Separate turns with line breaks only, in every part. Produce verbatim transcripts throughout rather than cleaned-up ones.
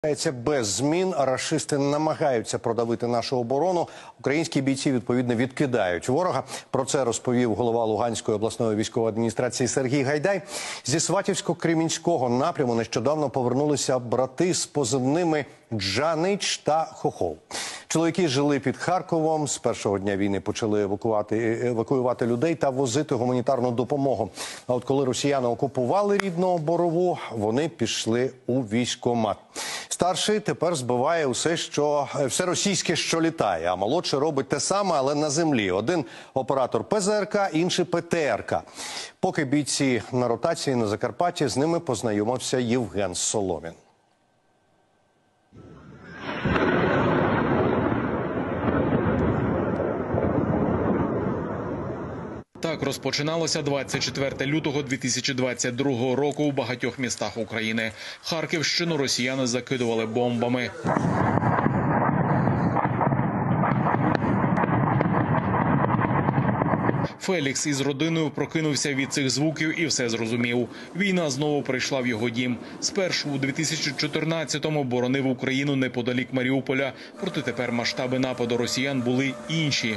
Без змін рашисти намагаються продавити нашу оборону. Українські бійці, відповідно, відкидають ворога. Про це розповів голова Луганської обласної військової адміністрації Сергій Гайдай. Зі Сватівсько-Кремінського напряму нещодавно повернулися брати з позивними Джанич та Хохол. Чоловіки жили під Харковом. З першого дня війни почали евакувати, евакуювати людей та возити гуманітарну допомогу. А от коли росіяни окупували рідну Борову, вони пішли у військкомат. Старший тепер збиває усе, що, все російське, що літає, а молодший робить те саме, але на землі. Один оператор Пе Зе Ер Ка, інший Пе Те Ер Ка. Поки бійці на ротації на Закарпатті, з ними познайомився Євген Соломін.
Так розпочиналося двадцять четвертого лютого дві тисячі двадцять другого року у багатьох містах України. Харківщину росіяни закидували бомбами. Фелікс із родиною прокинувся від цих звуків і все зрозумів. Війна знову прийшла в його дім. Спершу у дві тисячі чотирнадцятому боронив Україну неподалік Маріуполя, проте тепер масштаби нападу росіян були інші.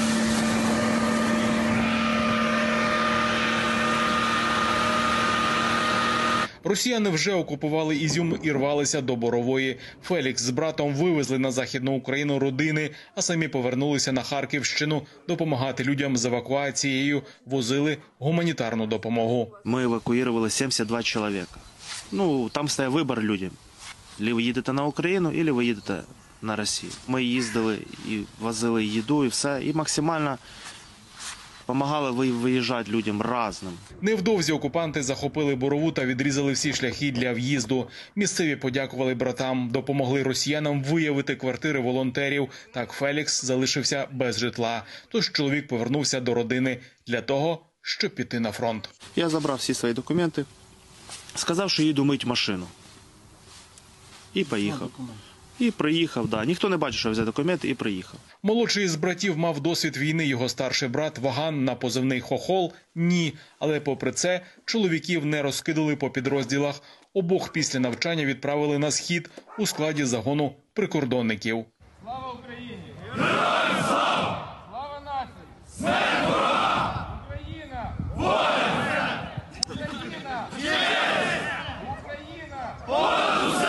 Росіяни вже окупували Ізюм і рвалися до Борової. Фелікс з братом вивезли на Західну Україну родини, а самі повернулися на Харківщину допомагати людям з евакуацією, возили гуманітарну допомогу.
Ми евакуювали сімдесят два чоловіка. Ну, там стояв вибір людям. Либо ви їдете на Україну, або ви їдете на Росію. Ми їздили і возили їду і все, і максимально помагали виїжджати людям разним.
Невдовзі окупанти захопили Борову та відрізали всі шляхи для в'їзду. Місцеві подякували братам, допомогли росіянам виявити квартири волонтерів. Так Фелікс залишився без житла. Тож чоловік повернувся до родини для того, щоб піти на фронт.
Я забрав всі свої документи, сказав, що їду мити машину. І поїхав. І приїхав, да. Ніхто не бачив, що взяв документи, і приїхав.
Молодший із братів мав досвід війни, його старший брат Ваган на позивний Хохол – ні. Але попри це, чоловіків не розкидали по підрозділах. Обох після навчання відправили на схід у складі загону прикордонників.
Слава Україні! Героям слава! Слава нації! Смерть ворогам! Україна! Воля! Україна! Україна! Понад усе!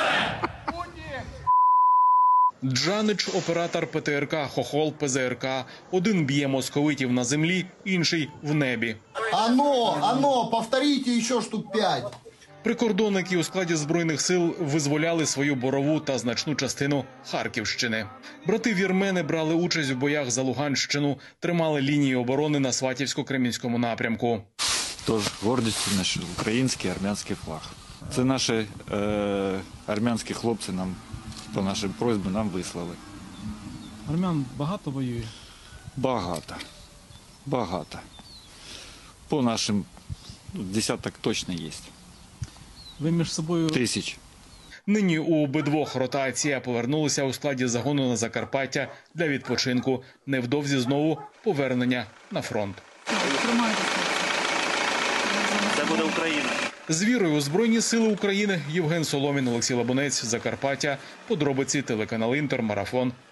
Джанич – оператор Пе Те Ер Ка, Хохол – Пе Зе Ер Ка. Один б'є московитів на землі, інший – в небі.
Ано, ано, повторіть ще штук п'ять.
Прикордонники у складі Збройних сил визволяли свою Борову та значну частину Харківщини. Брати-вірмени брали участь у боях за Луганщину, тримали лінії оборони на Сватівсько-Кремінському напрямку.
Тож гордістю наш український армянський флаг. Це наші е, армянські хлопці нам по нашій просьбі нам вислали.
Армян багато воює?
Багато. Багато. По нашим десяток точно є.
Ви між собою...
Тисяч.
Нині у обидвох ротація, повернулися у складі загону на Закарпаття для відпочинку. Невдовзі знову повернення на фронт.
Це буде Україна.
З вірою у Збройні сили України. Євген Соломін, Олексій Лабунець, Закарпаття. Подробиці телеканал Інтер, Марафон.